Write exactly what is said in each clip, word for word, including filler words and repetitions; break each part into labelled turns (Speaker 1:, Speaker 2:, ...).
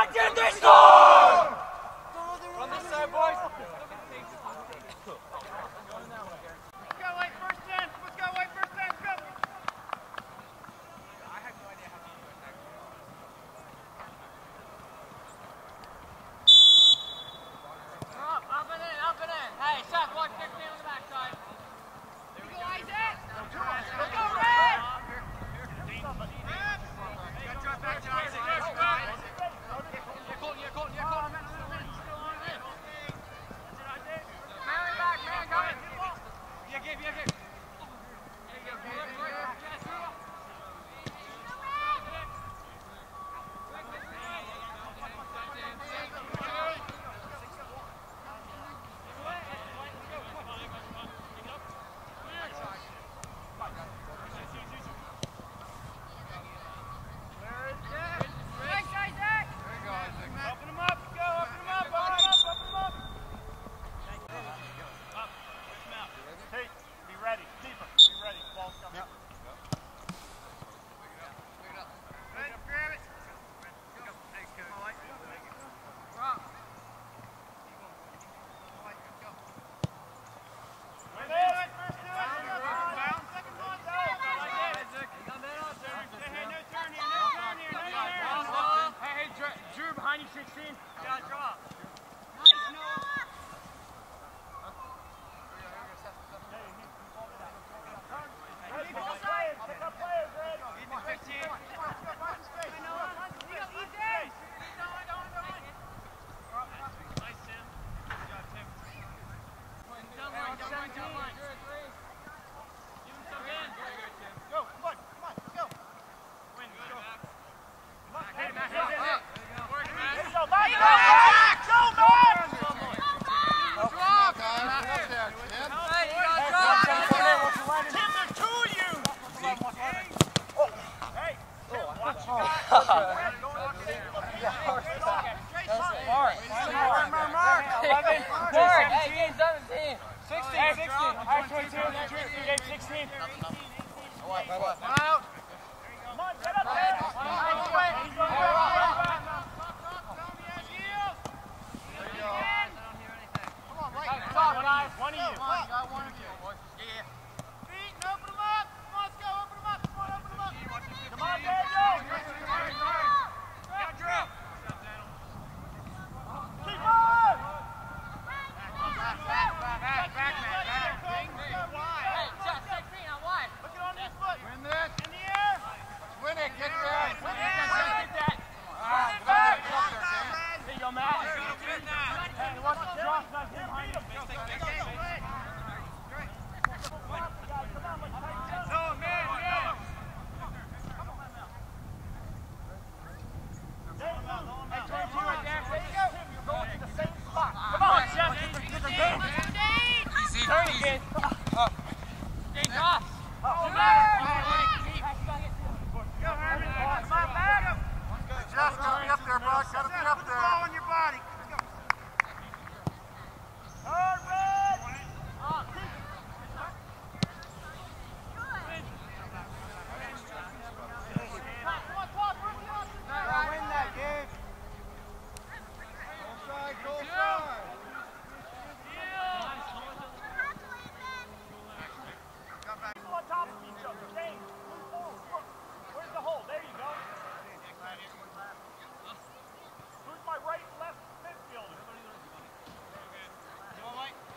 Speaker 1: One, two, three, score!
Speaker 2: On this side, boys.
Speaker 3: Who's my right and left midfielder? Come on, Mike.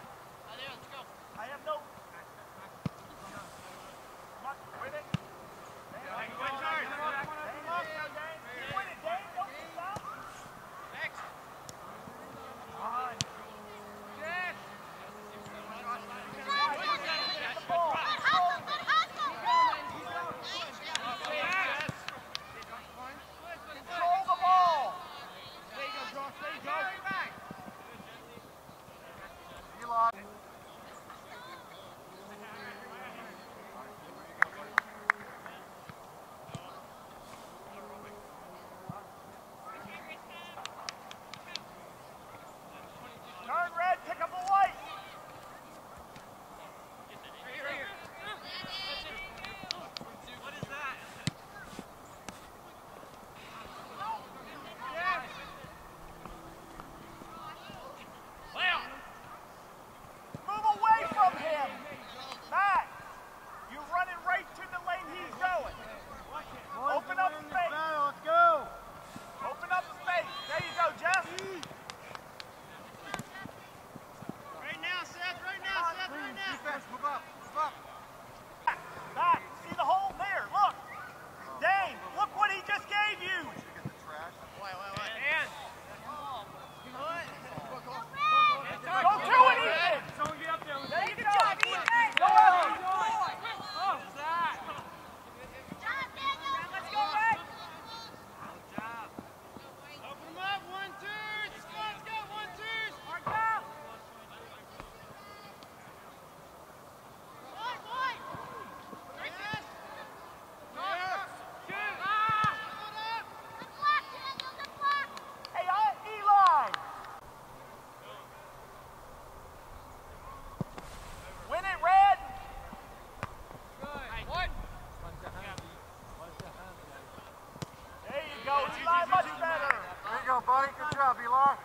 Speaker 3: you go, buddy. Good job, Eli.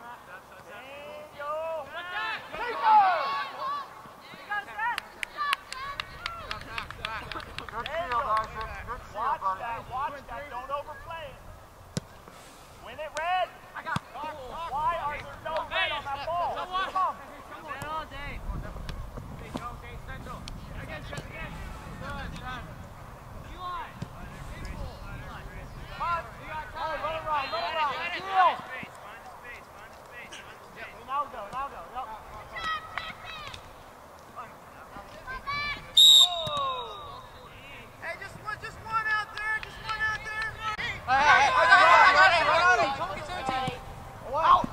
Speaker 3: Good shield, Isaac. Good shield, buddy.
Speaker 1: Watch that. Don't overplay it. Win it, Red. I got it. Why are there no red on that ball? Come on.
Speaker 2: Red all day. Hey, go, okay, central. Again, shut again. Good, done. Eli.
Speaker 1: Come on. Oh, run it around, run it around. Shield. Now go, now go. Yep.
Speaker 2: Hey, just one, just one out there, just one out there.
Speaker 3: Hey, hey, hey, run it, run it.
Speaker 2: Come get seventeen.
Speaker 1: Wow.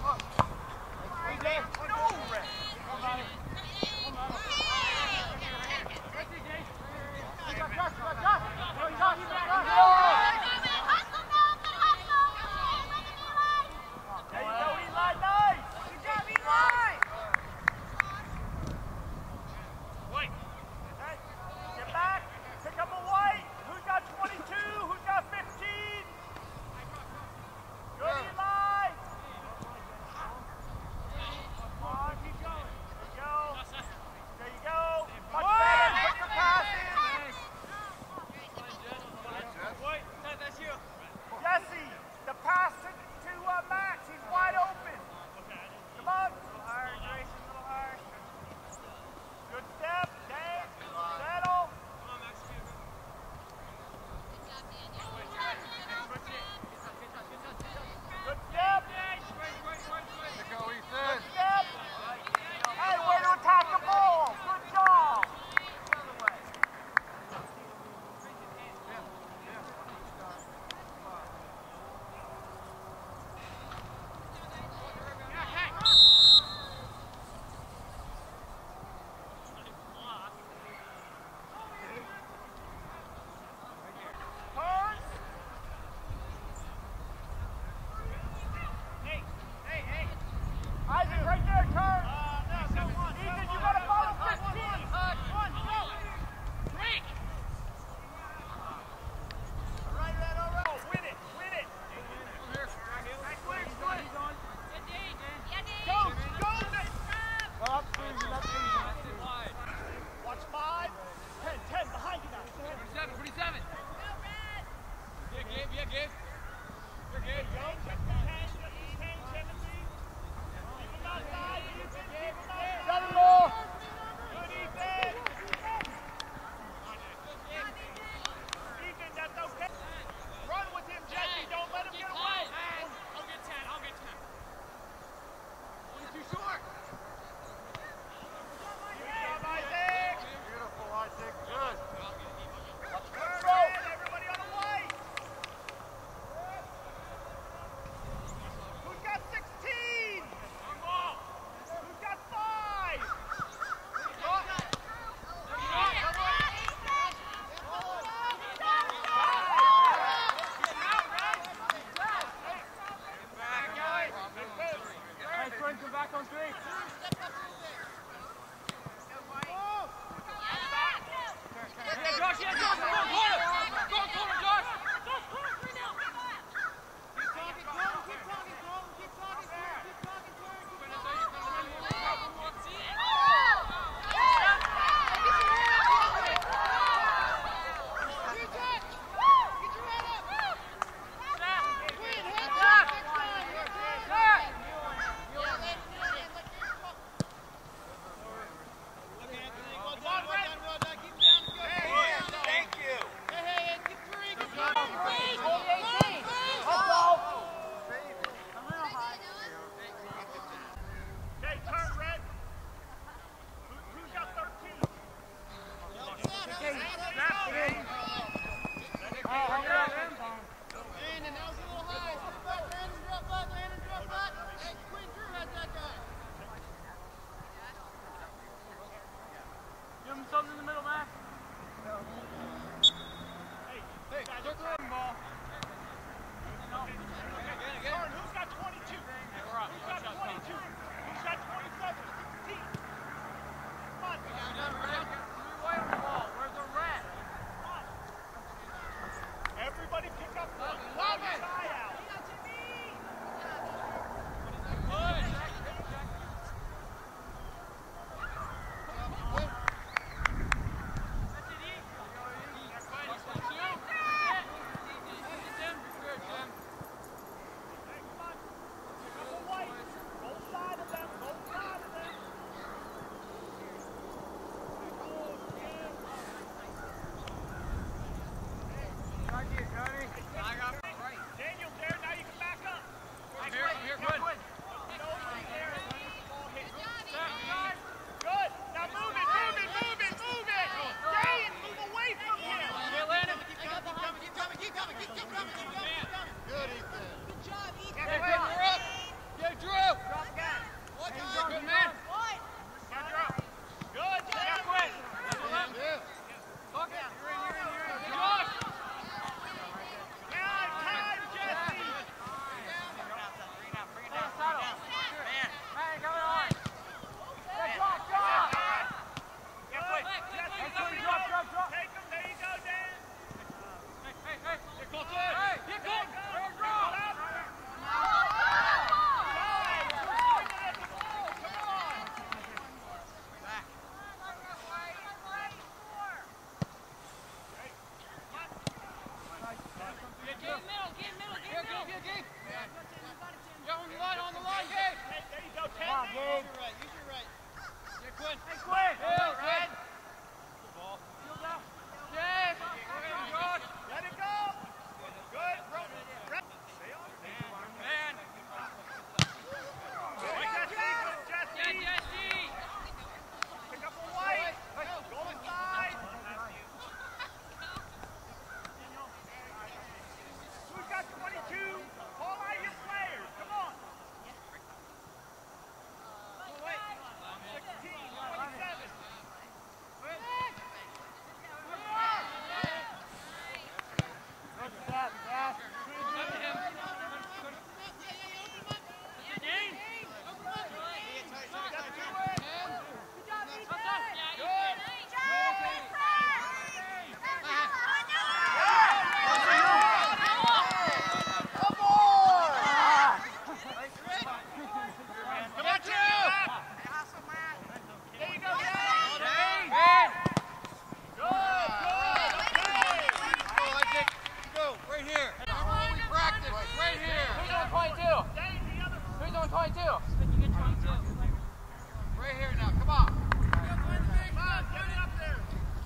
Speaker 2: twenty-two. You get twenty-two.
Speaker 3: Right here now, come on.
Speaker 1: Come on, get it up there.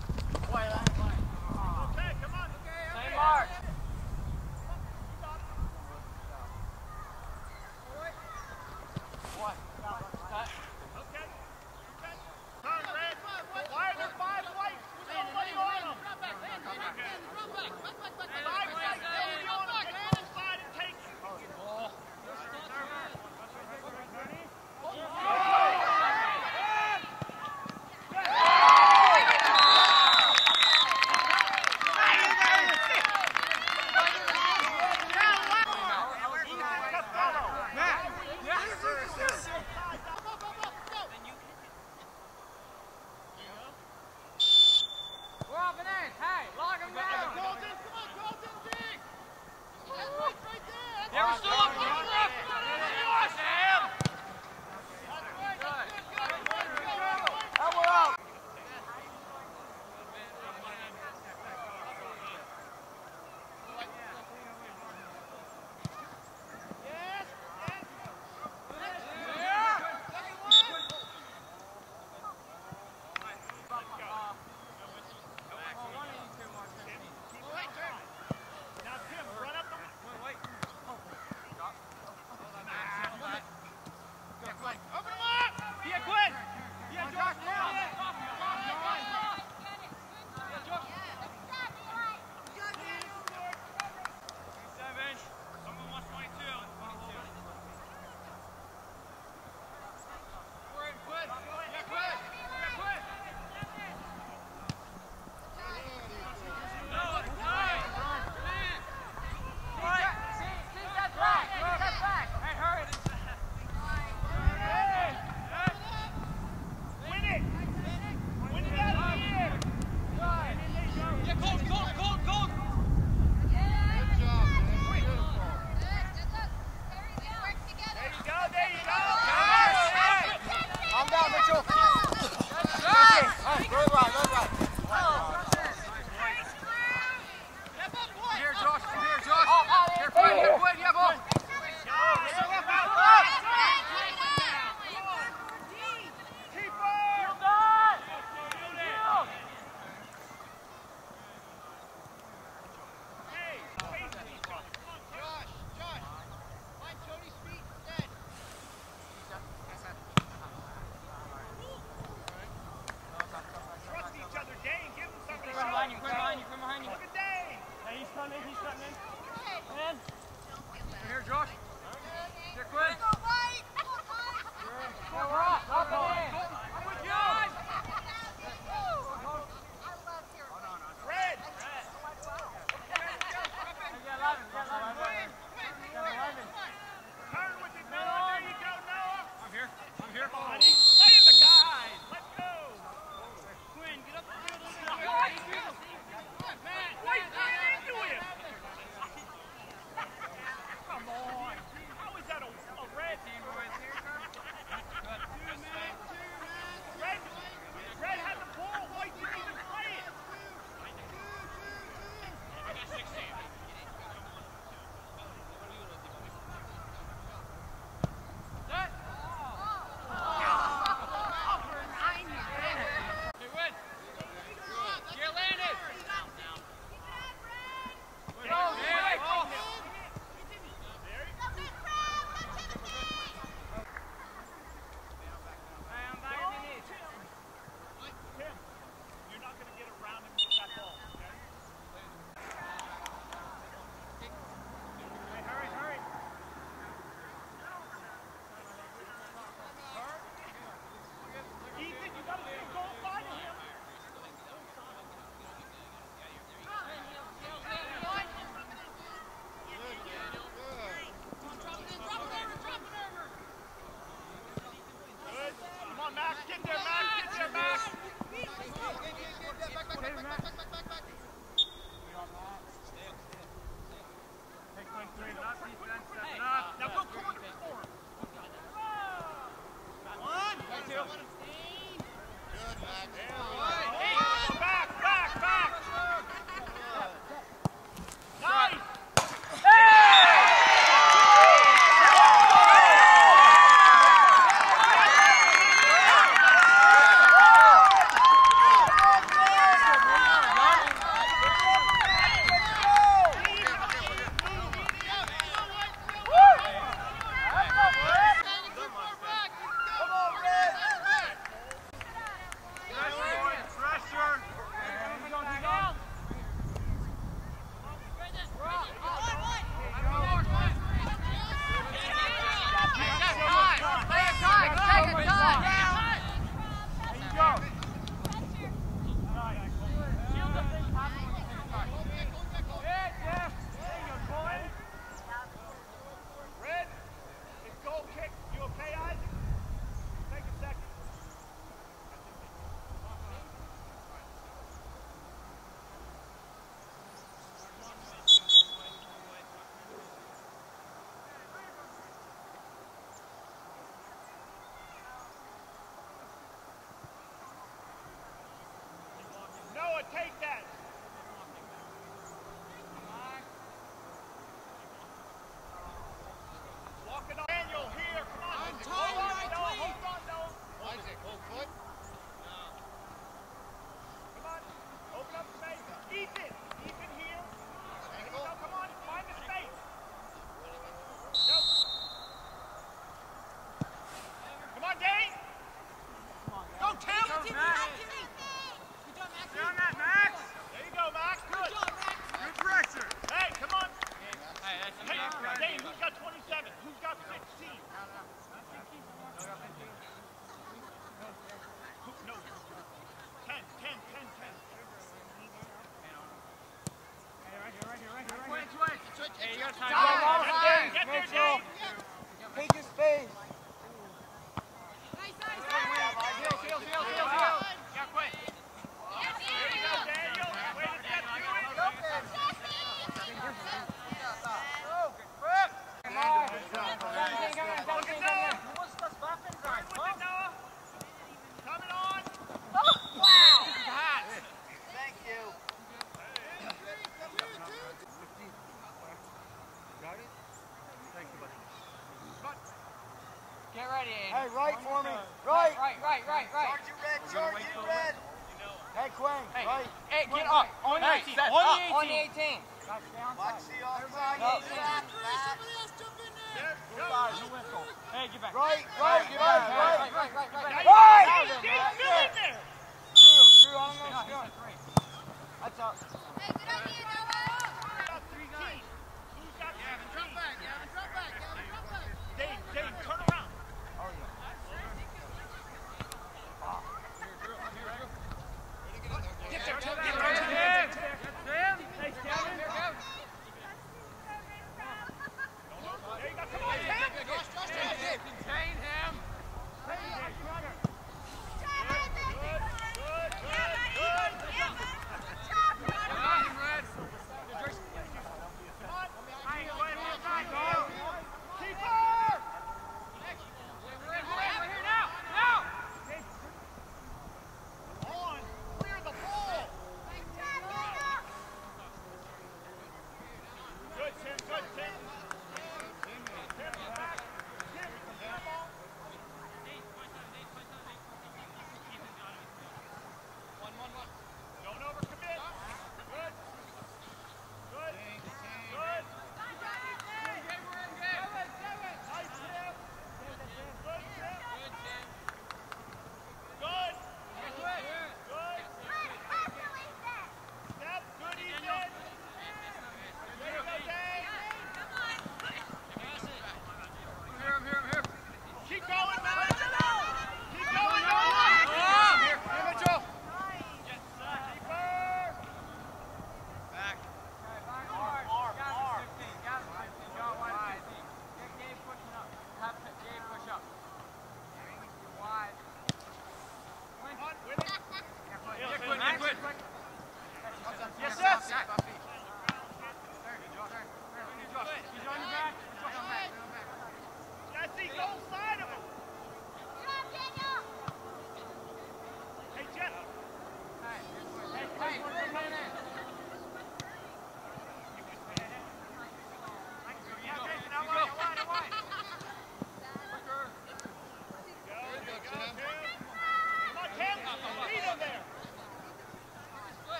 Speaker 1: Okay, come on.
Speaker 2: Same mark.
Speaker 1: take that. Walk it on. Daniel, here, come on.
Speaker 3: I'm
Speaker 1: Hold
Speaker 3: tired,
Speaker 1: on,
Speaker 3: right
Speaker 1: Noah,
Speaker 3: way.
Speaker 1: hold on, Noah.
Speaker 3: Isaac, hold foot.
Speaker 1: Come on, open up space. Ethan, Ethan here.
Speaker 3: Ankle.
Speaker 1: No, come on, find the space. Go. Come on, Dane. Go, Tim.
Speaker 2: Good job, Max. Down that, Max.
Speaker 1: There you go, Max. Good.
Speaker 2: Good job, Max.
Speaker 1: Good pressure. Hey, come on.
Speaker 2: Hey, that's
Speaker 1: Hey,
Speaker 2: enough right
Speaker 1: Dane,
Speaker 2: there.
Speaker 1: who's got twenty-seven? Who's got sixteen? Who, no. ten, ten, ten, ten.
Speaker 2: Switch, switch.
Speaker 3: Switch.
Speaker 2: Hey, you got
Speaker 1: Get
Speaker 2: time.
Speaker 1: there, get there, Dane.
Speaker 4: Take your space.
Speaker 2: Nice, nice, nice. Heel, heel, heel, heel, heel. Yeah, quick.
Speaker 1: There you go, Daniel. Way to get through it. Look at Noah. With it, Noah. Coming on.
Speaker 4: Thank you.
Speaker 2: Get ready, Aiden.
Speaker 4: Hey, right for me. Right.
Speaker 2: Right, right, right, right.
Speaker 4: Sergeant Red, Sergeant Red. Hey, Quang,
Speaker 2: Hey,
Speaker 4: right.
Speaker 2: hey, get up. On the
Speaker 4: Hey,
Speaker 2: eighteen.
Speaker 4: set
Speaker 2: On
Speaker 4: up.
Speaker 2: the eighteen.
Speaker 4: Watch the offside.
Speaker 2: No.
Speaker 4: Back, back.
Speaker 1: There, go.
Speaker 2: Hey, get back.
Speaker 4: Right, right,
Speaker 2: Right,
Speaker 4: right,
Speaker 2: right,
Speaker 4: right.
Speaker 2: right, right, right, right.
Speaker 1: Now
Speaker 4: Right.
Speaker 1: you got Dane, Dane, still in there.
Speaker 4: Drew, Drew, I don't know
Speaker 2: No,
Speaker 4: what
Speaker 2: he
Speaker 4: you're
Speaker 2: said
Speaker 4: doing.
Speaker 2: three.
Speaker 4: That's up.
Speaker 1: Who's got sixteen? Who's got sixteen? Dane, Dane, turn around.
Speaker 4: Oh, yeah.
Speaker 1: Get there,
Speaker 2: Get
Speaker 1: get
Speaker 2: there,
Speaker 1: there.
Speaker 2: Tim. Tim. Hey, Kevin.
Speaker 1: There you go. Come on, Tim.
Speaker 2: Contain him.
Speaker 1: Good, good, good, good.
Speaker 2: Come on, Red.
Speaker 1: Come on.
Speaker 2: Hey, wait, one time, go.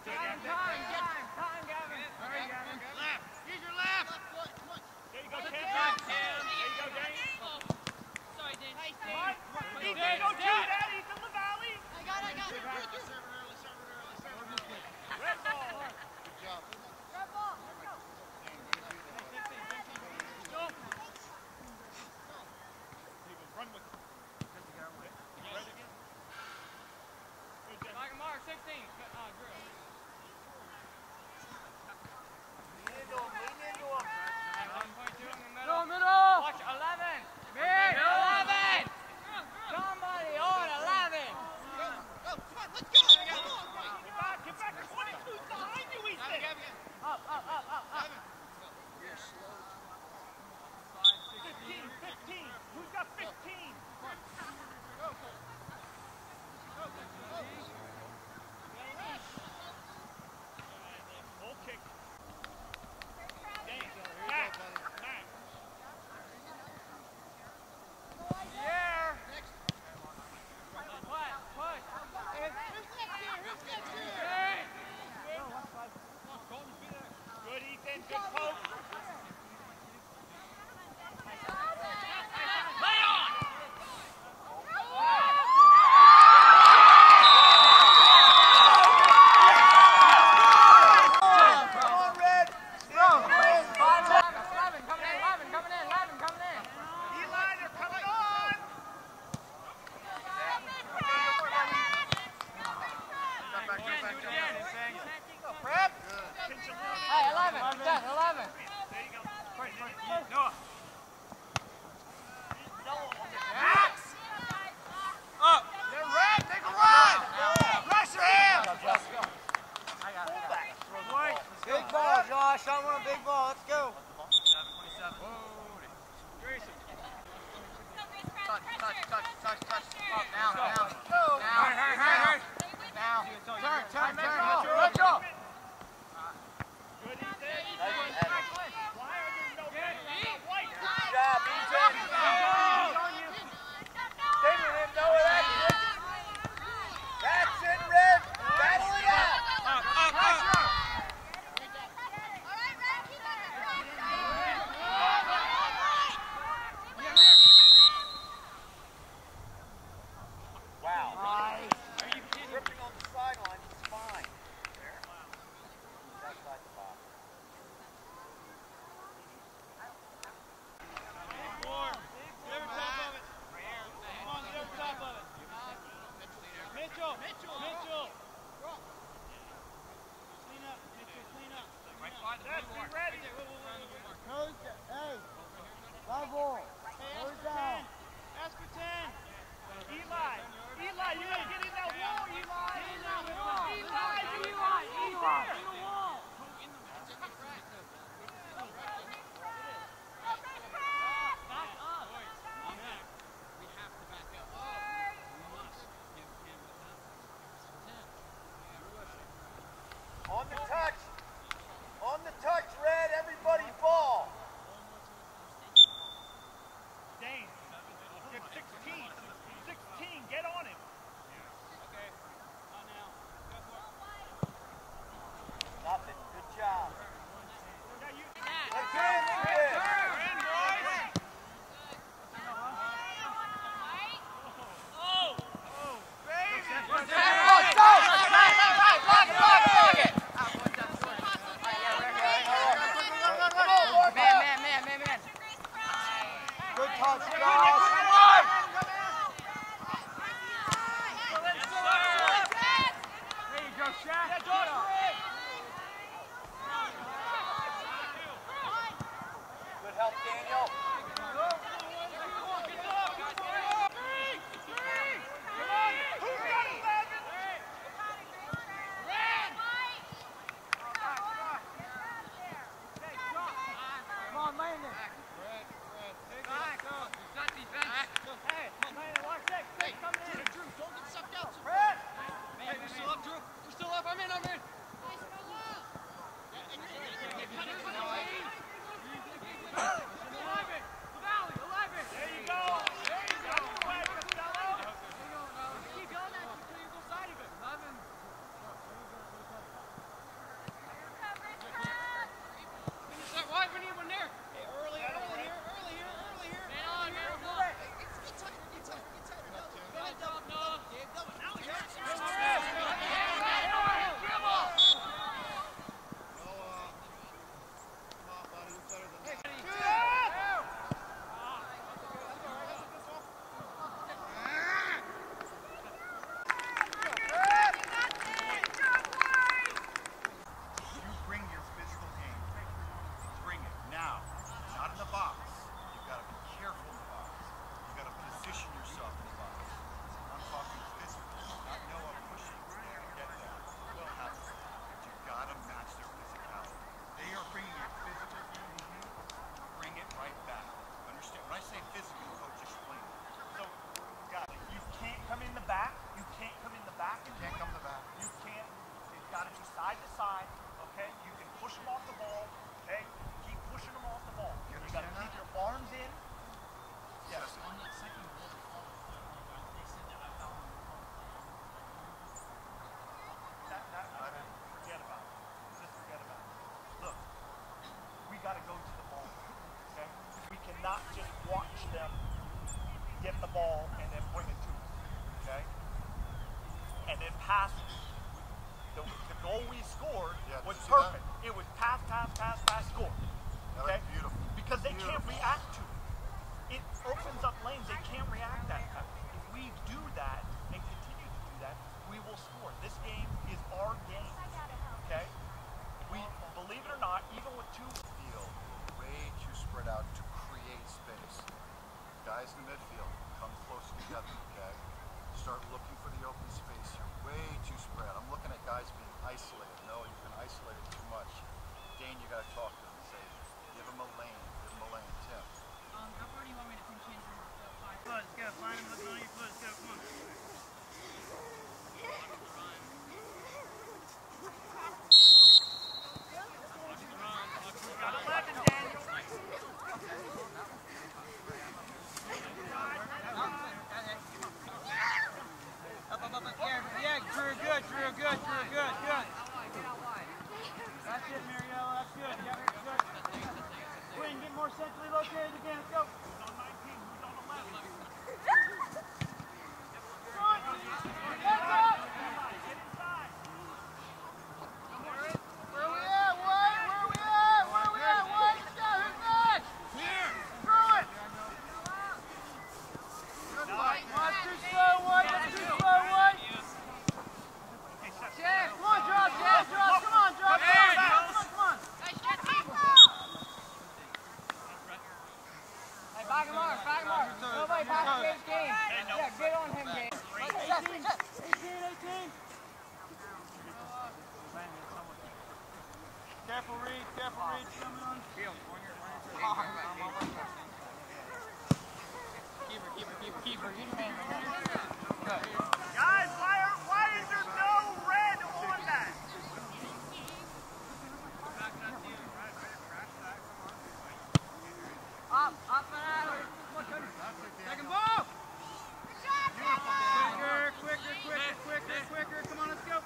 Speaker 2: Time, time, time, time, Gavin. Hurry, Gavin.
Speaker 3: Left. Use your left.
Speaker 1: There you go, Tim. There you go, Dane.
Speaker 2: Sorry, Dane.
Speaker 1: Come on. Ethan, don't do that. Ethan LaValle.
Speaker 3: I got it, I got it. Serve it early, serve it early, serve it early.
Speaker 1: Red ball.
Speaker 3: Good job.
Speaker 4: Red ball. Let's go.
Speaker 1: Run with it.
Speaker 2: Mark, Mark, sixteen. Uh, Drew.
Speaker 1: Lean into him. Lean into him.
Speaker 2: one point two in the middle. middle. Watch eleven. Mid. eleven. Somebody on eleven.
Speaker 3: Go, go, come on, let's go. Come on, right.
Speaker 1: Get back. Get back. twenty-two's behind you, Ethan.
Speaker 2: Up, up, up, up, up.
Speaker 1: fifteen. fifteen. Who's got fifteen? Full kick. Dane. Max. Max.
Speaker 2: Yeah. Push, push.
Speaker 1: Good, Ethan. Good poke. Lay on! Come on, Red.
Speaker 2: eleven, coming in, eleven, coming in, eleven, coming in.
Speaker 1: Eli, they're coming on.
Speaker 3: Prep.
Speaker 2: Hey, eleven, ten, eleven.
Speaker 1: There you go. Noah.
Speaker 3: Max. Up. You're red. Make a run. Pressure him.
Speaker 4: Big ball, Josh. I want a big ball. Let's go.
Speaker 3: Touch, touch, touch, touch, touch. Up, down, down.
Speaker 4: Go.
Speaker 3: Down,
Speaker 2: Hurry, hurry, hurry.
Speaker 3: down. Turn, turn,
Speaker 2: Make
Speaker 3: turn.
Speaker 2: go.
Speaker 3: Let's go.
Speaker 1: Good, Ethan.
Speaker 4: Nice, Evan.
Speaker 1: Why are there no red? White.
Speaker 4: Good job, Ethan. Damon didn't know where that is. That's it, Red. Battle it out.
Speaker 3: Up, up, up.
Speaker 4: Wow. Nice. Tripping on the sideline. It's fine. There. Outside the box.
Speaker 1: Mitchell. Mitchell. Mitchell. Clean up. Mitchell, clean up. That's be ready.
Speaker 4: Coach, hey. Level. Third down.
Speaker 1: Ask for ten. Eli. Eli, you gotta get in that wall, Eli. Get in that wall. Eli, Eli, Eli. In the wall. Back up.
Speaker 3: We have to back up. We must give him the
Speaker 4: On the touch. On the touch, Red. Everybody ball.
Speaker 1: Dane. Get sixteen. sixteen. Get on him.
Speaker 2: Okay. Not now.
Speaker 4: Nothing. Good job.
Speaker 1: Yeah, you.
Speaker 4: Let's in, Red.
Speaker 1: We're in, boys. Oh. Oh. Baby.
Speaker 2: Man, man, man, man, man.
Speaker 4: Good touch, Josh.
Speaker 2: There you go, Shaq.
Speaker 4: Good help, Daniel.
Speaker 1: Who's got eleven?
Speaker 2: Come on, Landon. Hey, Landon, watch six. Six coming in.
Speaker 3: Drew, don't get sucked out.
Speaker 2: Brett.
Speaker 3: Hey, we're still up, Drew. We're still up. I'm in, I'm in.
Speaker 2: eleven. Valley, eleven.
Speaker 1: There you go. There you go. Play, Costello.
Speaker 2: Keep yelling at you until you go side of it. eleven.
Speaker 4: you side to side, okay? You can push them off the ball, okay? Keep pushing them off the ball. You got to keep your arms in. Yes.
Speaker 3: On that second goal, they called it, they said that I found them.
Speaker 4: That, that, forget about it. Just forget about it. Look, we got to go to the ball, okay? We cannot just watch them get the ball and then bring it to us, okay? And then pass it. The, the goal we scored
Speaker 5: yeah,
Speaker 4: was
Speaker 5: that?
Speaker 4: perfect. It was pass, pass, pass, pass, score.
Speaker 5: That
Speaker 4: Okay?
Speaker 5: was beautiful.
Speaker 4: Because they
Speaker 5: Beautiful.
Speaker 4: can't react to it. It opens up lanes. They can't react that fast. If we do that and continue to do that, we will score. This game is our game. Okay? We, believe it or not, even with two
Speaker 5: Field way too spread out to create space. Guys in the midfield, come close together, okay? Start looking for the open space. You're way too spread. I'm looking at guys being isolated. No, you've been isolated too much. Dane, you got to talk to them and say, give them a lane, give them a lane. Tim.
Speaker 3: Um, how far do you want me to come change from the five?
Speaker 1: Let's go. Find him. Let's go. Let's go. Come on. Got eleven, Daniel.
Speaker 2: Up, up, up, up, yeah, yeah, Drew, good, Drew, good, Drew, good, good. That's it, Mariella, that's good, yeah, good. Quinn, get more centrally located again, let's go.
Speaker 1: Who's on nineteen? Who's on eleven? Get inside.
Speaker 2: Where we at, White? Where we at? Where we at, White? Let's go, who's next? Here. Throw it. Good fight. That's too slow, White, that's too slow, White. Jeff, come on, Josh, Jeff, Josh, come on, Josh, come on, come on, come on. Hey, back him off, back him off. Nobody back to Gabe's game. Yeah, get on him, Gabe. eighteen, eighteen, eighteen. Careful, Reed, careful, Reed, coming on. Keeper, keeper, keeper, keeper.
Speaker 1: Guys, why, are, why is there no red on that?
Speaker 2: Up, up and out. Second ball. Quicker, quicker, quicker, quicker, quicker. Come on, let's go.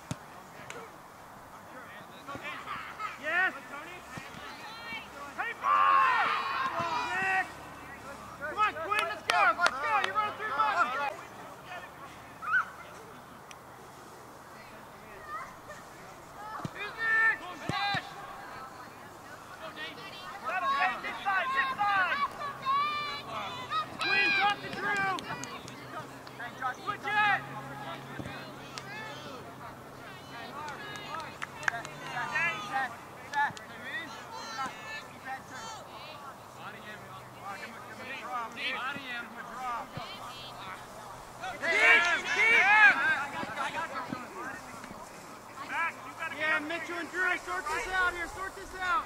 Speaker 2: Yes.
Speaker 1: Hey, ball!
Speaker 2: Nick. Come on, Quinn, let's go. Let's go. You're running through mine. Who's next? Finish.
Speaker 1: Settle, hey, this side, this side!
Speaker 2: Quinn, drop to Drew. Switch it. Yeah, Mitchell and Drew, sort this out here, sort this out.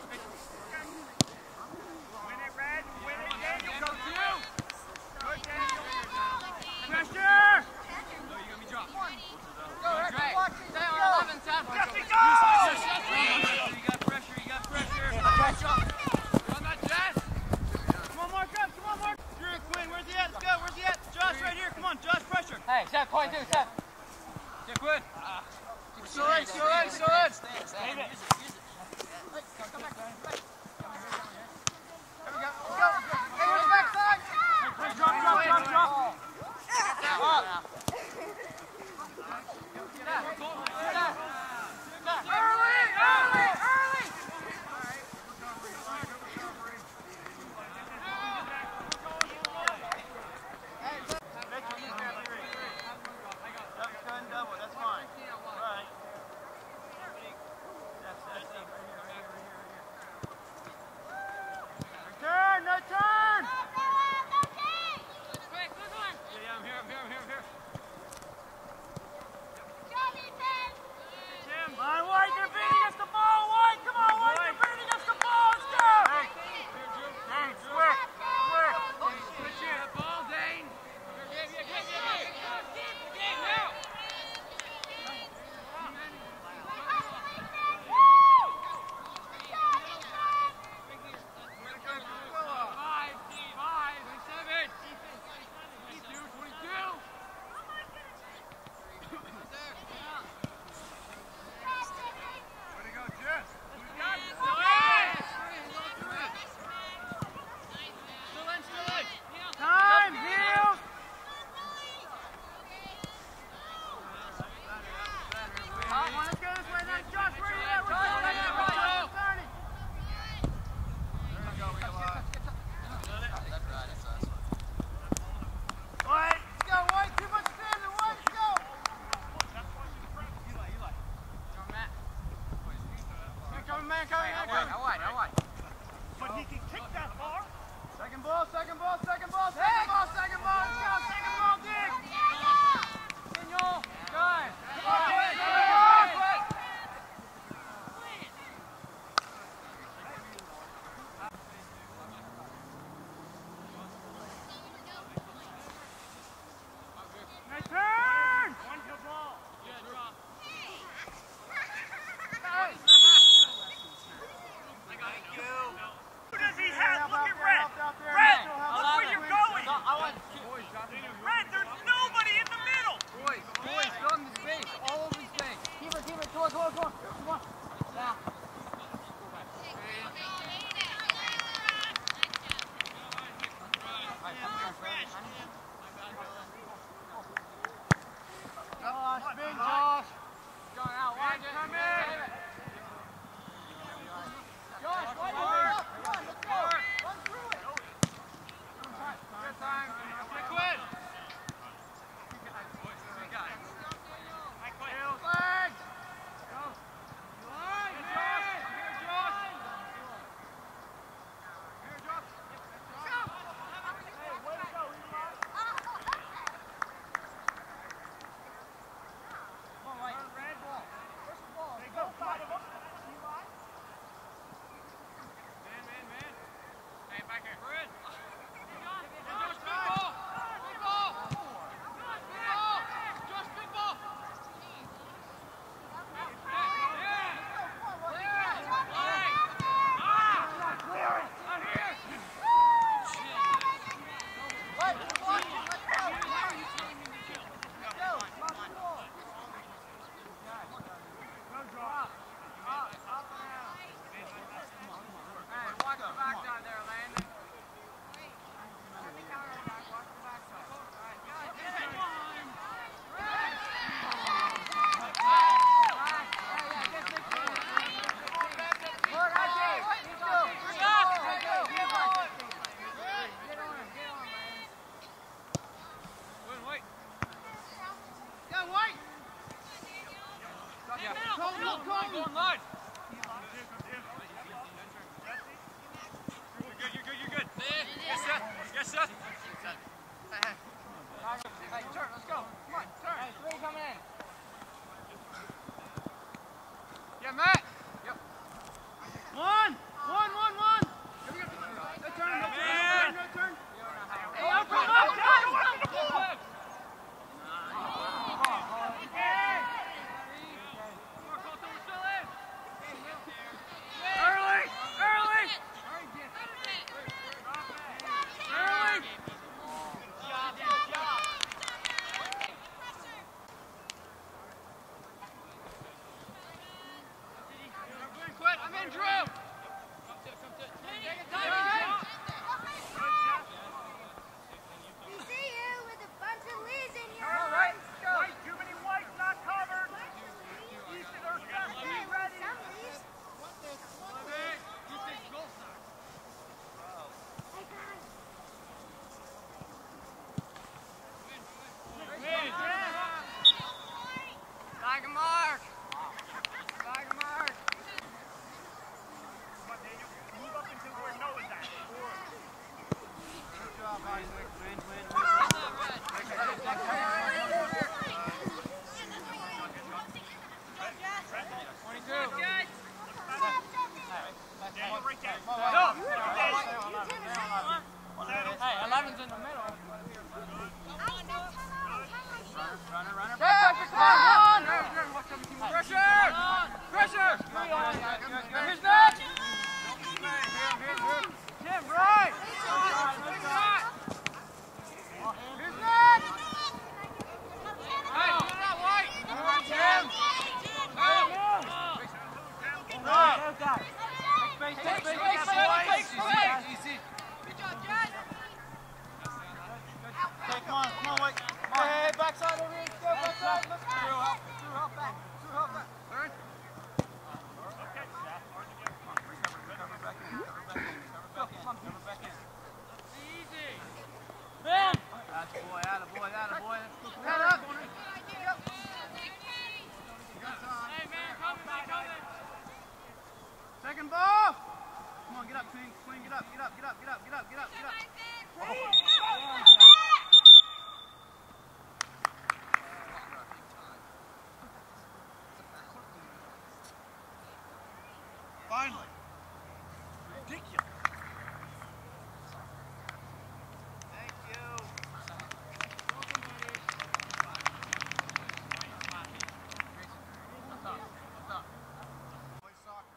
Speaker 1: Win it, Red. Win it, Daniel. Go two. Good, Daniel.
Speaker 2: Pressure.
Speaker 3: Go, Rick, watch it. Stay on eleven, Sam.
Speaker 1: Jesse, go!
Speaker 2: You got pressure, you got pressure.
Speaker 3: You on that, Jess?
Speaker 2: Come on, Mark, up, come on, Mark. Drew, Quinn, where's he at? Let's go, where's he at? Josh, right here, come on, Josh, pressure.
Speaker 3: Hey, Seth, point two, Seth.
Speaker 2: Yeah, Quinn. Still in, still in, still in.
Speaker 3: Save it.
Speaker 2: Come back. There we go, let's go. Hey, where's the backside? Hey, drop, drop, drop, drop. Up. Early, early, early. Double, that's fine. Right. That's, that's, that's right here, right here, right here, right here. Return, no time! in, coming in,
Speaker 3: How
Speaker 2: coming
Speaker 3: wide, how wide, how wide?
Speaker 4: But he can kick that far.
Speaker 2: Second ball, second ball, second ball, second ball, second ball, let's go, second ball, dig! Senor, guys, come on, Quinn, come on, Quinn!
Speaker 1: Nice turn! One good ball.
Speaker 3: Yeah, drop.
Speaker 1: Who does he have? Look at Red. Red, look where you're going.
Speaker 3: I want boys, drop it.
Speaker 1: Red, there's nobody in the middle.
Speaker 3: Boys, boys, fill in the space, all over the space. Keep it, keep it, go on, go on, go on. Come on. Now.
Speaker 2: Josh, big Josh!
Speaker 3: Going out, wide,
Speaker 2: Come in!
Speaker 3: Josh, wide,
Speaker 2: Come
Speaker 3: wide.
Speaker 2: on, let's go! Run through it!
Speaker 3: Good time.
Speaker 2: Quick, Quinn! Flag! Go! Line, man! Here, Josh! Here, Josh! Let's go!
Speaker 4: Hey, way to go, Eli.
Speaker 2: Come on, Mike. Red ball. First ball.
Speaker 4: Hey, go, fight him up. Eli.
Speaker 3: Man, man, man. Hey, back here. We're in. Josh, big ball. Big ball. Big ball. Josh, big ball.
Speaker 2: get up, Queen. Queen, get up, get up, get up, get up, get up, get up, get up.
Speaker 4: Finally. Ridiculous.
Speaker 2: Thank you.
Speaker 5: Play soccer.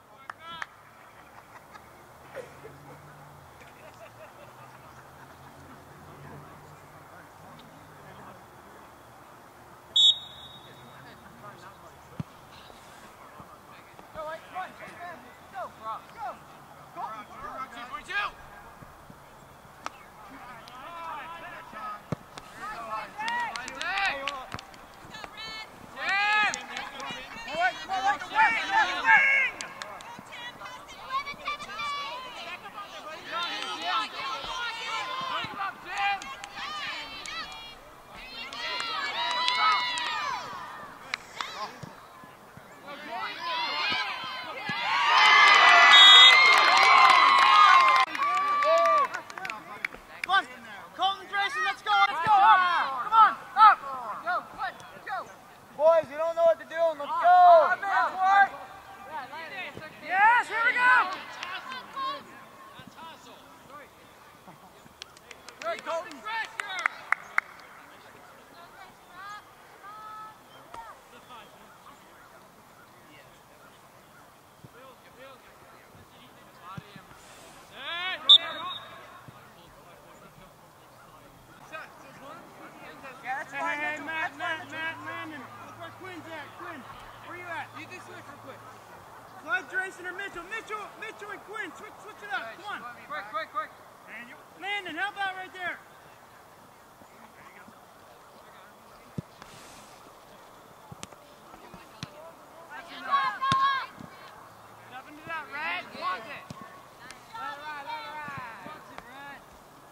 Speaker 2: Boys, you don't know what to do. Let's go. Yes, here we go. Good, Colton. Hey, hey, Matt, Matt, Matt, Landon. Look where Quinn's at. Quinn, where you at? You can switch real quick. Slide Drayson or Mitchell. Mitchell, Mitchell and Quinn. Switch, switch it up. Come on.
Speaker 3: Quick, quick, quick.
Speaker 2: Landon, help out right there. Nothing to that, Red. Watch it. Let it ride, let it ride. Watch it, Red.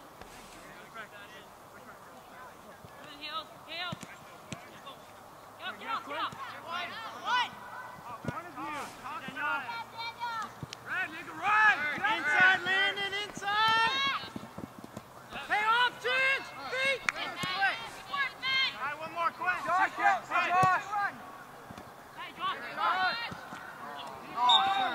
Speaker 3: Heels, heels. Get up, get up, get up.
Speaker 2: One. One. One of you. Red, nigga, run. Inside, Landon, inside. Hey, options. Feet. All right, one more, Quinn. Josh, Josh. Hey, Josh.
Speaker 3: Hey, Josh, Josh.
Speaker 2: Oh, sure.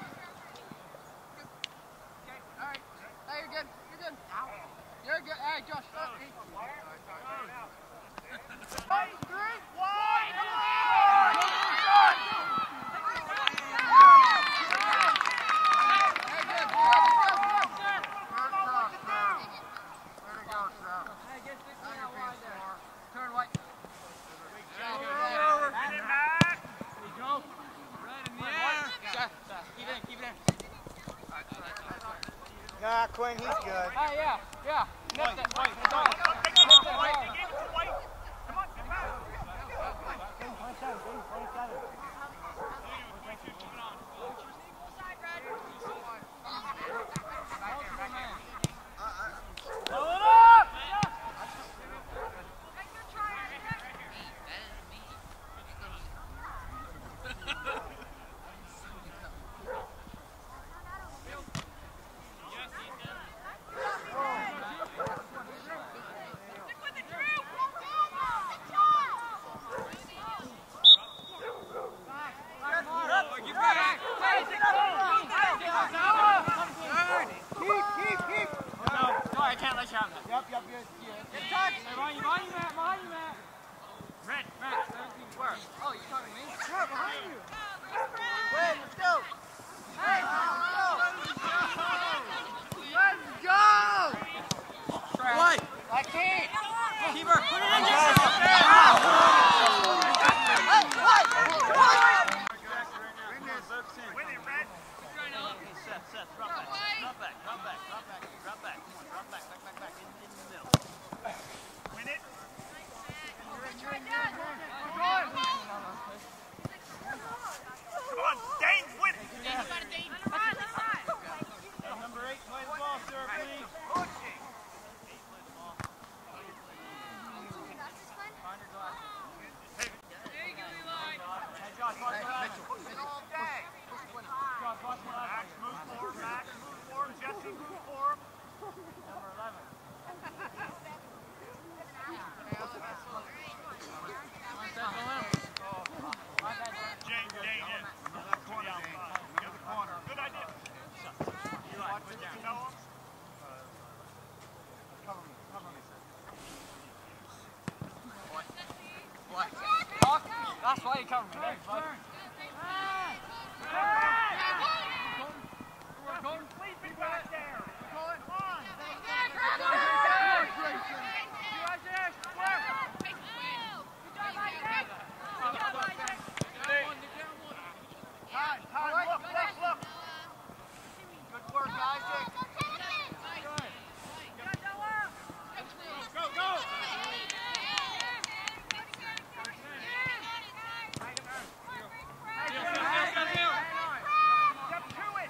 Speaker 3: Okay, all right. Hey, you're good. You're good. You're good. Hey, Josh. Uh, hey.
Speaker 2: One, three, one.
Speaker 3: Turn right.
Speaker 2: Nah, Quinn, he's good.
Speaker 3: Hey, yeah, yeah.
Speaker 2: White,
Speaker 3: Nip that.
Speaker 2: white,
Speaker 3: Nip
Speaker 2: white.
Speaker 3: that.
Speaker 2: Take it to
Speaker 3: Nip that.
Speaker 2: White. They gave it to White. Come on, get back. twenty-seven, twenty-seven. Blow it up! Yup, yup, yes, yes.
Speaker 3: Get touched. Hey, behind you, behind you, Matt, behind you, Matt.
Speaker 2: Red, Matt.
Speaker 3: Where? Oh, you're talking to me?
Speaker 2: Where, behind you? Wait, let's go. Hey, let's go. Let's go. What? I can't.
Speaker 3: Keeper, put it in
Speaker 2: Hey,
Speaker 3: yourself.
Speaker 2: what? What? Win it, Red. Seth, Seth, drop back. Drop back, drop back, drop back, drop back. Come on, drop back, back, back, back. In, in the middle. Win it. Come on, Dane's winning. Number eight, play the ball, sir, please. Pushing. Eight, play the ball. Find your glasses. Hey, Josh, watch your eyes. Push it all day. Josh, watch your eyes. Max, move forward, Max.
Speaker 4: Jesse move for him.
Speaker 2: Number eleven.
Speaker 4: Jane, Jane in.
Speaker 5: Left corner, Dane. The other corner.
Speaker 4: Good idea.
Speaker 5: Watch it.
Speaker 4: Tell him.
Speaker 5: Cover me. Cover me.
Speaker 2: That's why you cover me. Thanks, bud.
Speaker 4: Sleeping back there. Come on. Time, time, look, look, look.
Speaker 5: Good work, Isaac.
Speaker 3: Go, go!
Speaker 4: Step to it.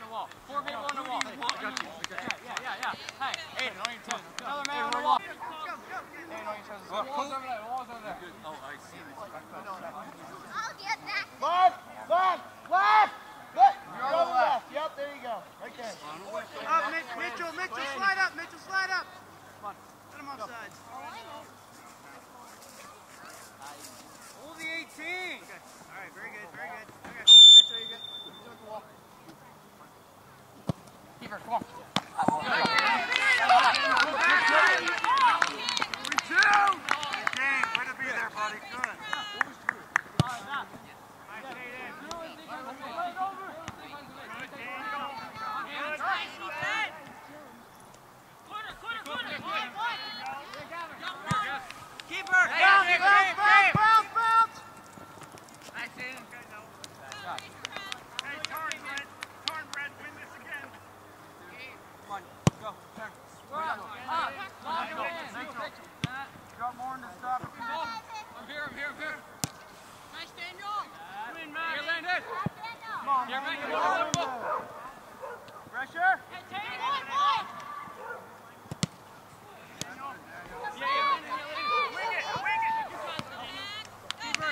Speaker 3: the wall. Four people on the wall. I got you. Yeah, yeah, yeah, yeah. Hey, hey, another man on the wall. Hey, no, each other's wall. Wall's over there. Wall's over there. Oh, I see.
Speaker 6: I'll get that.
Speaker 2: Left, left, left. Left. You're on the left. Yep, there you go. Right there.
Speaker 1: Up, Mitch, Mitchell, Mitchell, slide up, Mitchell, slide up. Come on. Put him offsides. Hold the eighteen. Okay. All right, very good, very good. Okay. That's how you're good. He's at the wall.
Speaker 3: Keeper, come on.
Speaker 4: Dang, way to be there, buddy. Good.
Speaker 1: Keeper! Bounce, bounce, bounce, bounce, bounce!
Speaker 3: Nice in.
Speaker 4: Hey, turn, Brett. Turn, Brett. Win this again.
Speaker 2: Come on, go. Turn.
Speaker 3: Up.
Speaker 2: Drop more into stop.
Speaker 3: I'm here, I'm here, I'm here.
Speaker 6: Nice, Daniel.
Speaker 3: Win, man. Here, Landon.
Speaker 2: Come on,
Speaker 3: Here,
Speaker 2: man.
Speaker 3: man.
Speaker 2: Go. Pressure.
Speaker 6: Hey, take one, one.
Speaker 3: Yeah, yeah.
Speaker 4: Wing it, wing it.
Speaker 3: Keeper.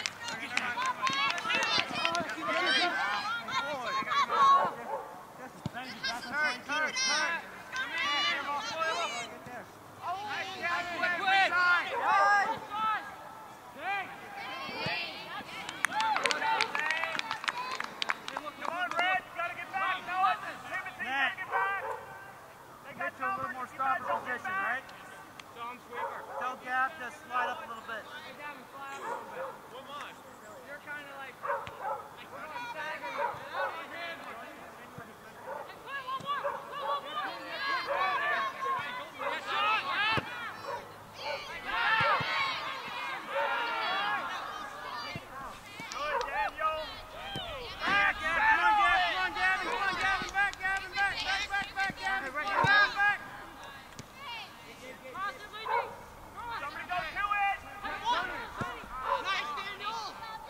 Speaker 2: Turn, turn, turn.
Speaker 3: Quick.
Speaker 4: Come on, Red. You gotta get back. No, Timothy, you gotta get back. They got
Speaker 2: Get to a little more stopper position, right?
Speaker 3: Tom Sweeper.
Speaker 2: Tell Gap to slide up a little bit.
Speaker 3: You're kind of like...
Speaker 4: Good, Daniel.
Speaker 1: Back, Gavin, come on, Gavin, come on, Gavin, come on, Gavin, back, Gavin, back, back, back, back, Gavin, back, back, back.
Speaker 4: Somebody go to it.
Speaker 6: Nice, Daniel.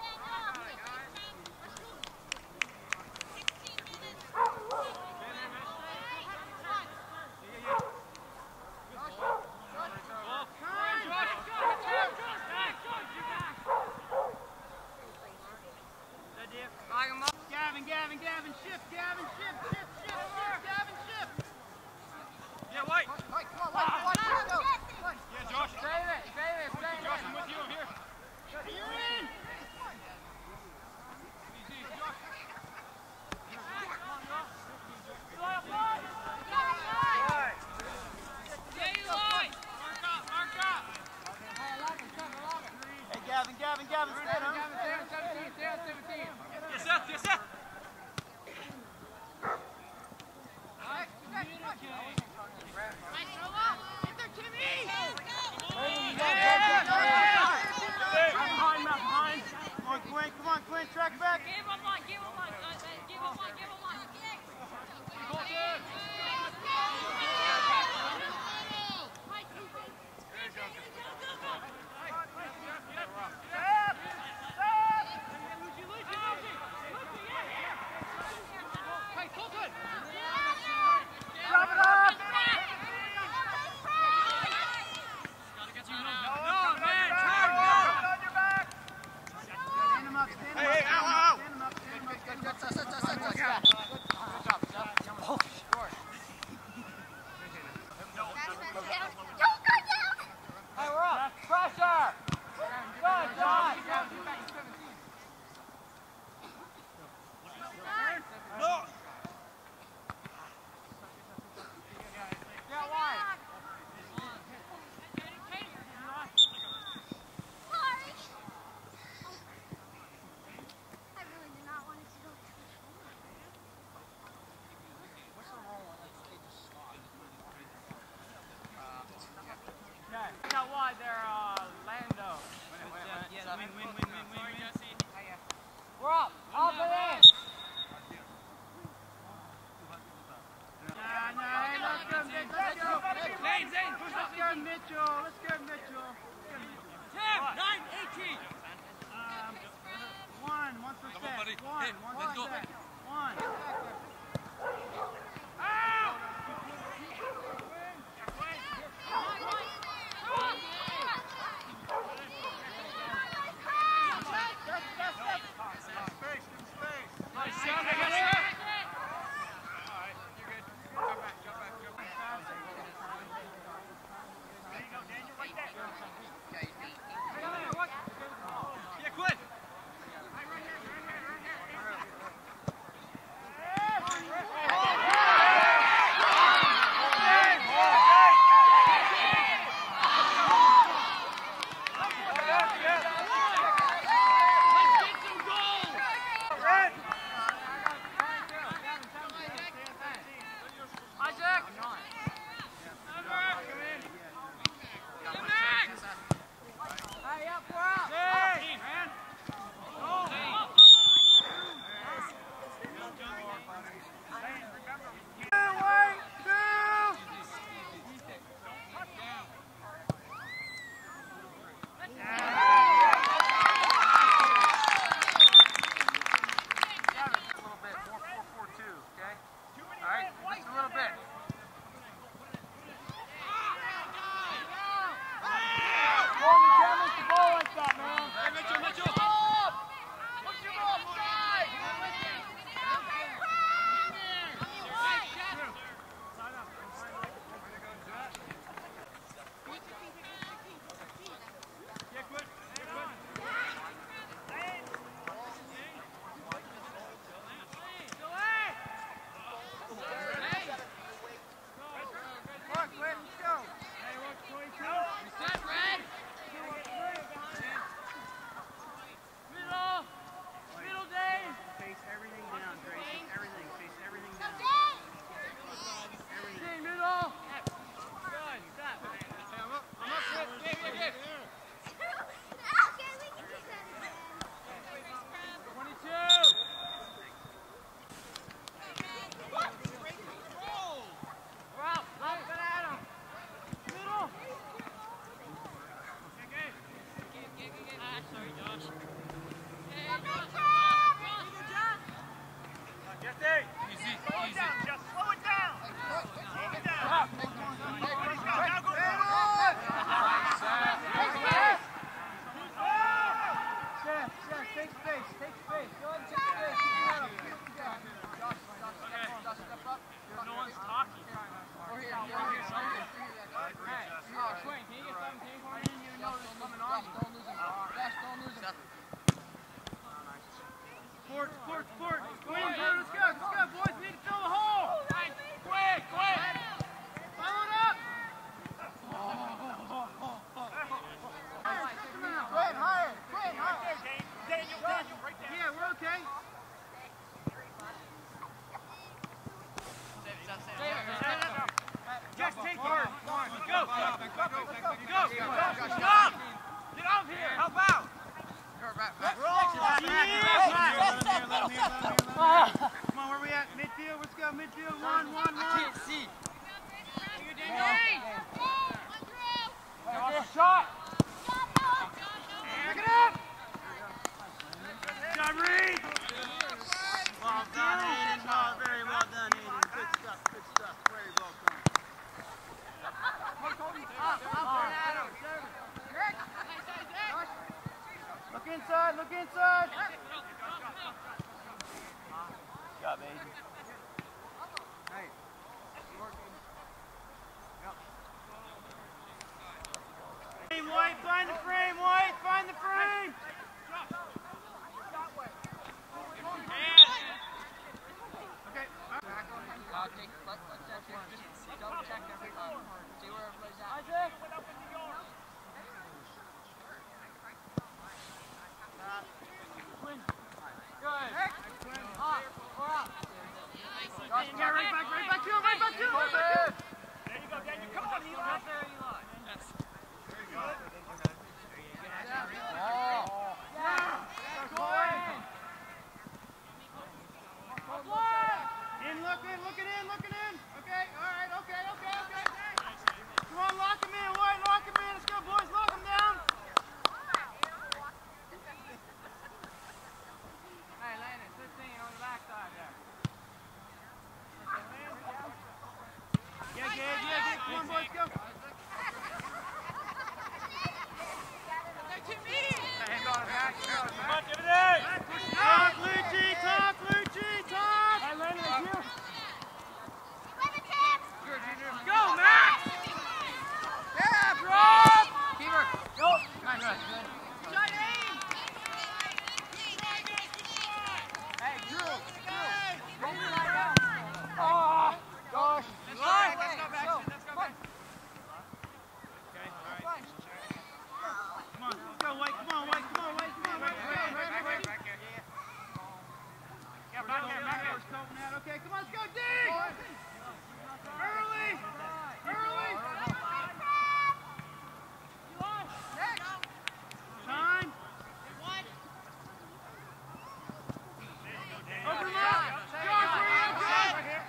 Speaker 1: Gavin, Gavin, Gavin, shift, Gavin, shift, shift, shift, shift, Gavin, shift.
Speaker 3: Yeah, White.
Speaker 6: Come on, White, let's go.
Speaker 3: Yeah, Josh. Save it, save it, save it. Josh, I'm with you, I'm here.
Speaker 1: You're in.
Speaker 3: Easy, Josh.
Speaker 2: Hey, Gavin, Gavin, Gavin, stand up.
Speaker 3: Yes, sir, yes, sir.
Speaker 6: Nice throw up. Get there, Timmy.
Speaker 2: Behind, Matt, behind. Come on, Quinn, come on, Quinn, track back.
Speaker 6: Give him one, give him one. Give him one, give him one.
Speaker 2: Drop it off.
Speaker 3: No, man, turn, go.
Speaker 4: On your back.
Speaker 1: Stand him up, stand him up.
Speaker 3: Hey, hey, ow, ow.
Speaker 1: Stand him up, stand him up.
Speaker 3: Hey, we're up. Pressure. Good, Josh. No. Yeah, why?
Speaker 6: I really did not want it to go.
Speaker 3: Okay. Got wide there, uh, Lando.
Speaker 1: Yeah, win, win, win, win, win, win.
Speaker 3: We're up. Up and in.
Speaker 1: Nah, nah, hey, let's go, Mitch, let's go.
Speaker 3: Zane, Zane, push
Speaker 1: Let's
Speaker 3: up.
Speaker 1: go, Mitchell, let's go, Mitchell.
Speaker 3: Tim, nine, eighteen.
Speaker 1: Um, one, one for
Speaker 3: Come on,
Speaker 1: set.
Speaker 3: buddy.
Speaker 1: One,
Speaker 3: Hey,
Speaker 1: one
Speaker 3: let's
Speaker 1: for
Speaker 3: go.
Speaker 1: set. One.
Speaker 3: Easy,
Speaker 4: Slow it
Speaker 3: easy.
Speaker 4: down, Jeff. Slow it down. Slow it down.
Speaker 3: Up.
Speaker 4: Now go
Speaker 2: Chef, Chef, take space, take space. Go ahead and take space. Josh, Josh, Josh, step up.
Speaker 1: No one's talking.
Speaker 2: Over here, over here, over here. Hey, oh, Quinn, can you get seventeen for me? You didn't even know this was coming on. Don't lose him. Josh, don't lose him.
Speaker 1: Sport, sport, sport. Go in, Drew. Let's go. Let's go, boys. We need to fill the hole. Quick, quick. Follow it up.
Speaker 2: Quinn, higher. Quinn, higher.
Speaker 4: Daniel, Daniel, right there.
Speaker 1: Yeah, we're okay. Just take it. Go. Go. Go. Stop. Get off here. Help out.
Speaker 2: Come on, where we at? Midfield. Let's go. Midfield. One, one, one. I can't see.
Speaker 1: Shot. Pick it up. John Reed.
Speaker 2: Well done, Aiden. Oh, very well done, Aiden. Good stuff. Good stuff. Very well done. Look inside. Look inside. Good job, Aiden. White, find the frame, White, find the frame! Okay.
Speaker 7: I'll take, let, let's check here. Just double check every time. See where everybody's at.
Speaker 2: Isaac!
Speaker 1: Good.
Speaker 7: Up, or up.
Speaker 1: Yeah, right back, right back to him, right back to him, right back to him.
Speaker 4: There you go, Daniel. Come on, Eli.
Speaker 1: Right there, Eli. Yes.
Speaker 4: Very good.
Speaker 2: In, looking, looking in, looking in. Okay, all right, okay, okay, okay. Come on, lock him in, White, lock him in. Let's go, boys, lock him down.
Speaker 1: Hey, Landon, fifteen on the backside there.
Speaker 2: Yeah, Gabe, yeah, Gabe. Come on, boys, go.
Speaker 1: Come on, give it in.
Speaker 2: Talk, Lucci, talk, Lucci, talk. Hey, Landon, it's you.
Speaker 1: Go, Max!
Speaker 7: Yeah, bro! Keeper. Go. Nice, nice, good.
Speaker 1: Shut in!
Speaker 7: Hey, Drew. Drew. Roll me right down.
Speaker 2: Oh, gosh.
Speaker 1: Let's go back, let's go back, let's go back.
Speaker 2: Okay, all right. Come on, let's go, White, come on, White, come on, White, come on, White, ready, ready, ready.
Speaker 1: Yeah, back here, back here.
Speaker 2: Okay, come on, let's go, D! Early! Early! Time! Open him up! Josh, where are you going?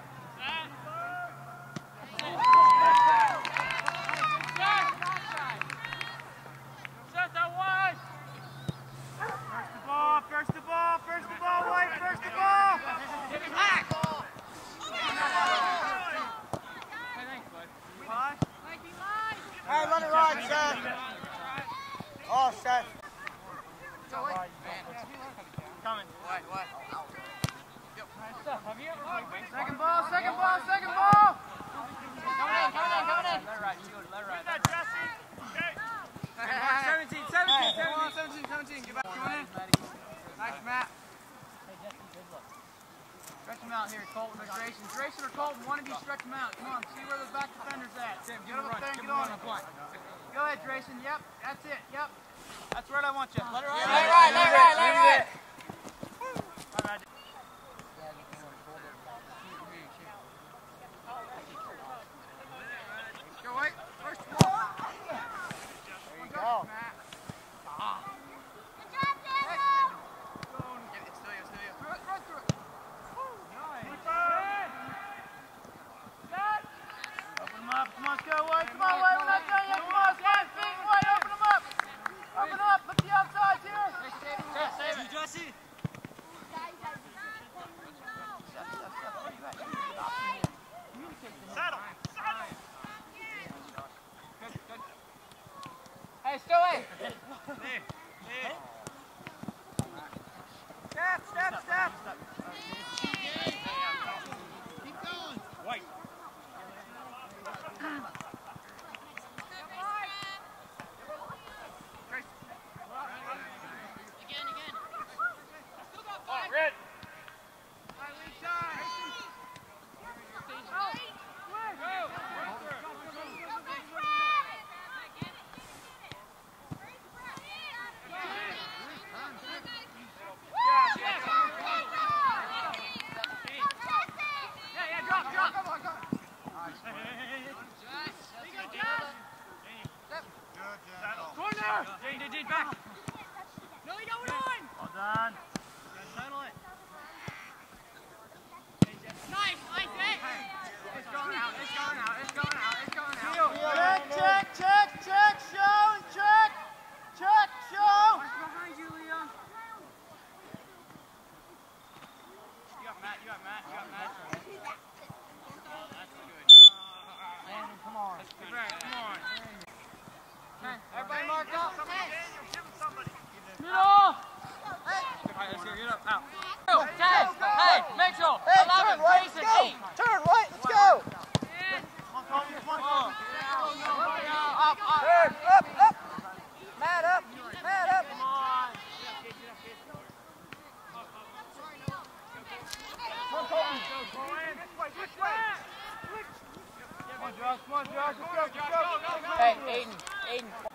Speaker 1: Set that wide!
Speaker 2: First the ball, first the ball, first the ball, White, first the ball!
Speaker 1: Back!
Speaker 2: Hey, let it ride, Seth. Oh, Seth. Coming.
Speaker 7: What, what?
Speaker 1: Have you ever played baseball?
Speaker 2: Second ball, second ball, second ball!
Speaker 7: Coming in, coming in, coming in.
Speaker 1: Let right, you let right.
Speaker 4: That Jesse. Okay.
Speaker 2: seventeen, seventeen, seventeen, seventeen, seventeen. Get back, come on in. Nice, Matt. Stretch them out here, Colton or Grayson. Grayson or Colton, one of you stretch them out. Come on, see where those back defenders at. Tim, get up there and get on them. Go ahead, Grayson. Yep, that's it. Yep. That's where I want you. Let it ride.
Speaker 7: Let it ride, let it ride, let it ride.
Speaker 2: Go, White. First ball. There you go. Matt.
Speaker 7: It's still you, it's still you.
Speaker 2: Through it, run through it. Open them up. Come on, let's go, White. Come on, White. We're not done yet. Come on, five feet, White. Open them up. Open them up. Look the outsides here. on.
Speaker 3: Settle it.
Speaker 6: Nice, nice, Nick.
Speaker 3: It's going out, it's going out, it's going out, it's going out.
Speaker 2: Check, check, check, check, show, check, check, show.
Speaker 3: What's behind you, Leon? You got Matt, you got Matt, you got Matt. Oh, that's good.
Speaker 2: Landon, come on.
Speaker 3: Get back, come on. Okay, everybody mark up.
Speaker 2: Middle.
Speaker 3: Alright, let's go, get up, out. Hey, hey, Mitchell,
Speaker 2: Hey,
Speaker 3: eleven,
Speaker 2: turn right,
Speaker 3: Grayson,
Speaker 2: let's go.
Speaker 3: eight.
Speaker 2: Turn right, let's go.
Speaker 3: Up, up.
Speaker 2: Turn, up, up. Matt up, Matt up.
Speaker 3: Come on.
Speaker 2: Come on, Colton. Come on, Josh, come on, Josh, let's go, let's go.
Speaker 3: Hey, Aiden, Aiden.